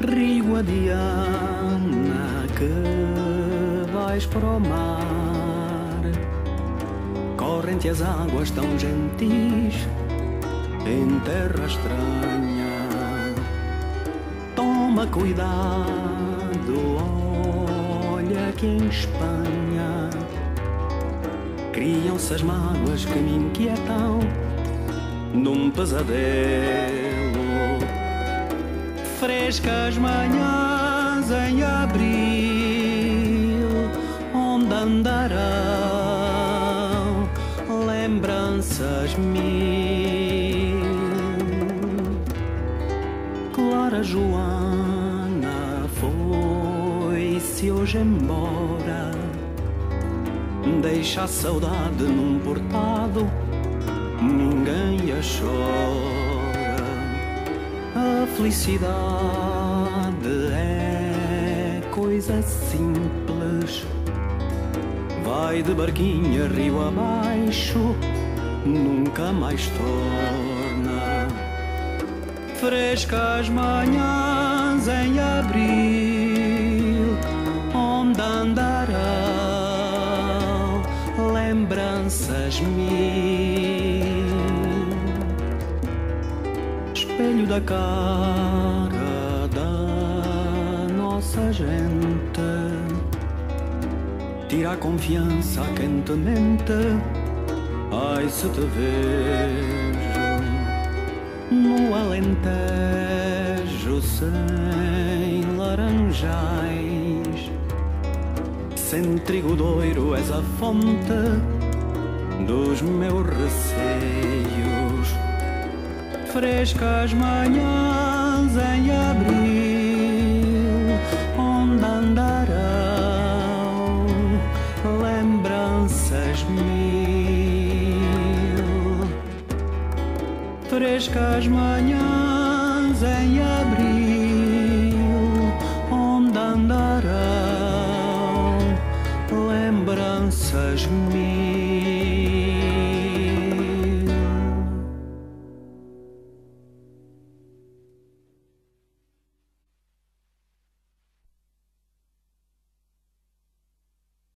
Rio Adiana, que vais para o mar, corrente as águas tão gentis em terra estranha. Toma cuidado, olha que em Espanha criam-se as mágoas que me inquietam num pesadelo. Frescas manhãs em abril, onde andarão lembranças mil. Clara Joana foi-se hoje embora, deixa a saudade num portado, ninguém a chora. A felicidade é coisa simples, vai de barquinha rio abaixo, nunca mais torna. Frescas manhãs em abril, onde andarão lembranças mil. Espelho da cara da nossa gente, tira a confiança quentemente. Ai, se te vejo no Alentejo sem laranjais, sem trigo doiro és a fonte dos meus receios. Frescas manhãs em abril, onde andarão lembranças mil. Frescas manhãs em abril, onde andarão lembranças mil.